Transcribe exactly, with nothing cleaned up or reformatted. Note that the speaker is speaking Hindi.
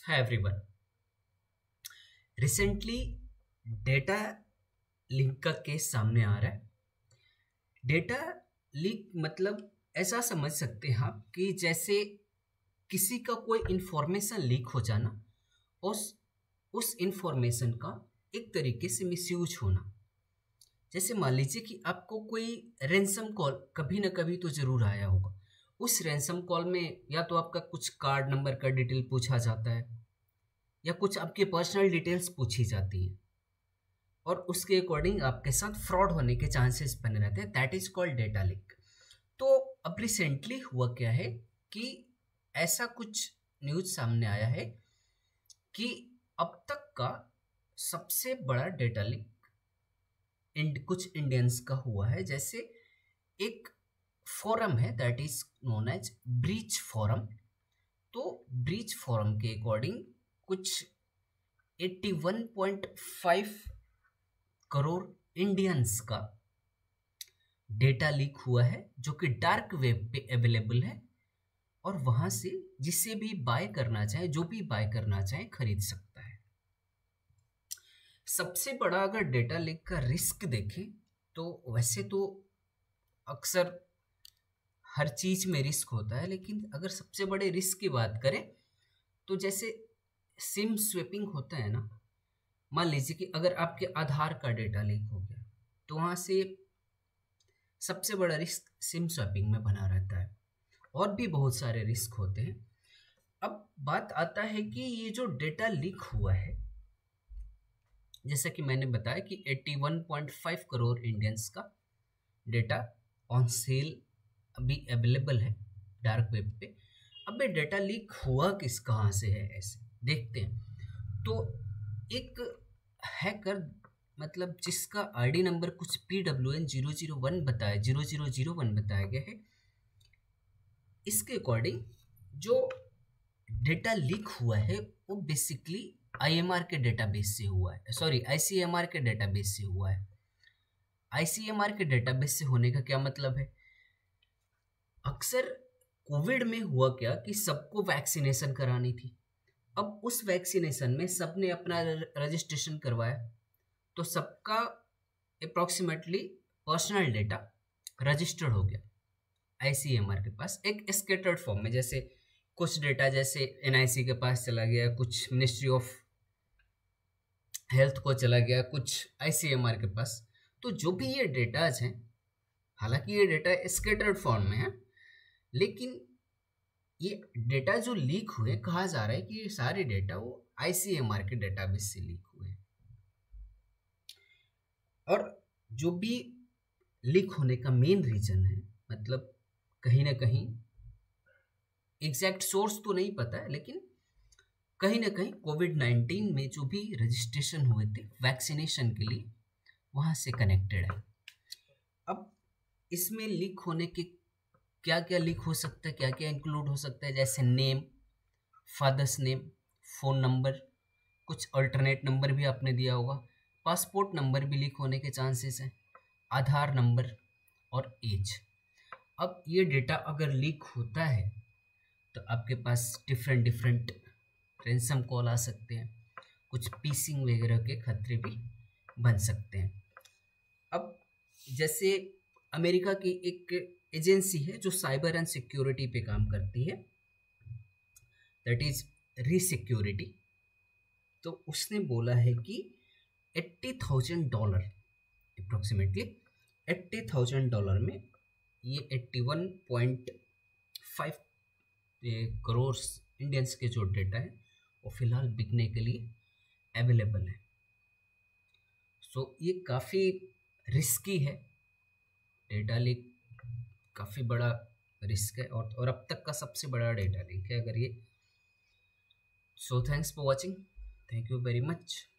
हाय एवरीवन। रिसेंटली डेटा लीक का केस सामने आ रहा है। डेटा लीक मतलब ऐसा समझ सकते हैं आप कि जैसे किसी का कोई इंफॉर्मेशन लीक हो जाना, उस उस इंफॉर्मेशन का एक तरीके से मिसयूज होना। जैसे मान लीजिए कि आपको कोई रैंसम कॉल कभी ना कभी तो ज़रूर आया होगा। उस रैंसम कॉल में या तो आपका कुछ कार्ड नंबर का डिटेल पूछा जाता है या कुछ आपके पर्सनल डिटेल्स पूछी जाती हैं और उसके अकॉर्डिंग आपके साथ फ्रॉड होने के चांसेस बने रहते हैं। That is called data leak. तो अब रिसेंटली हुआ क्या है कि ऐसा कुछ न्यूज सामने आया है कि अब तक का सबसे बड़ा डेटा लीक इंड कुछ इंडियंस का हुआ है। जैसे एक फोरम है that is known as breach forum. तो ब्रीच फोरम के अकॉर्डिंग कुछ इक्यासी पॉइंट पाँच करोड़ इंडियंस का डेटा लीक हुआ है जो कि डार्क वेब पे अवेलेबल है और वहां से जिसे भी बाय करना चाहे, जो भी बाय करना चाहे, खरीद सकता है। सबसे बड़ा अगर डेटा लीक का रिस्क देखें तो वैसे तो अक्सर हर चीज में रिस्क होता है, लेकिन अगर सबसे बड़े रिस्क की बात करें तो जैसे सिम स्वेपिंग होता है ना। मान लीजिए कि अगर आपके आधार का डेटा लीक हो गया तो वहाँ से सबसे बड़ा रिस्क सिम स्वैपिंग में बना रहता है और भी बहुत सारे रिस्क होते हैं। अब बात आता है कि ये जो डेटा लीक हुआ है, जैसा कि मैंने बताया कि इक्यासी पॉइंट पाँच करोड़ इंडियंस का डेटा ऑन सेल अभी अवेलेबल है डार्क वेब पे। अब ये डेटा लीक हुआ किस कहाँ से है, ऐसे देखते हैं। तो एक हैकर मतलब जिसका आईडी नंबर कुछ P W N zero zero one बताया जीरो जीरो जीरो वन बताया गया है, इसके अकॉर्डिंग जो डेटा लीक हुआ है वो बेसिकली आई एम आर के डेटाबेस से हुआ है, sorry I C M R के डेटाबेस से हुआ है। आई सी एम आर के डेटाबेस से होने का क्या मतलब है? अक्सर कोविड में हुआ क्या कि सबको वैक्सीनेशन करानी थी। अब उस वैक्सीनेशन में सबने अपना रजिस्ट्रेशन करवाया तो सबका अप्रॉक्सीमेटली पर्सनल डेटा रजिस्टर्ड हो गया आई सी एम आर के पास एक स्कैटर्ड फॉर्म में। जैसे कुछ डेटा जैसे एन आई सी के पास चला गया, कुछ मिनिस्ट्री ऑफ हेल्थ को चला गया, कुछ आई सी एम आर के पास। तो जो भी ये डेटाज हैं, हालांकि ये डेटा स्कैटर्ड फॉर्म में है, लेकिन ये डेटा जो लीक हुए, कहा जा रहा है कि ये सारे डेटा वो आई सी एम आर के डेटाबेस से लीक हुए। और जो भी लीक होने का मेन रीजन है, मतलब कहीं ना कहीं एग्जैक्ट सोर्स तो नहीं पता है, लेकिन कहीं ना कहीं कोविड नाइन्टीन में जो भी रजिस्ट्रेशन हुए थे वैक्सीनेशन के लिए, वहाँ से कनेक्टेड है। अब इसमें लीक होने के क्या क्या लीक हो सकता है, क्या क्या इंक्लूड हो सकता है, जैसे name, father's name, phone number, कुछ अल्टरनेट नंबर भी आपने दिया होगा, पासपोर्ट नंबर भी लीक होने के चांसेस हैं, आधार नंबर और एज। अब ये डेटा अगर लीक होता है तो आपके पास डिफरेंट डिफरेंट रैंसम कॉल आ सकते हैं, कुछ पीसिंग वगैरह के खतरे भी बन सकते हैं। अब जैसे अमेरिका की एक एजेंसी है जो साइबर एंड सिक्योरिटी पे काम करती है, दैट इज रीसिक्योरिटी। तो उसने बोला है कि eighty thousand dollar approximately eighty thousand dollar में ये eighty one point five crore Indians के जो डेटा है वो फिलहाल बिकने के लिए अवेलेबल है। सो so, ये काफ़ी रिस्की है, डेटा लीक काफ़ी बड़ा रिस्क है और और अब तक का सबसे बड़ा डेटा लीक है अगर ये। So thanks for watching, thank you very much.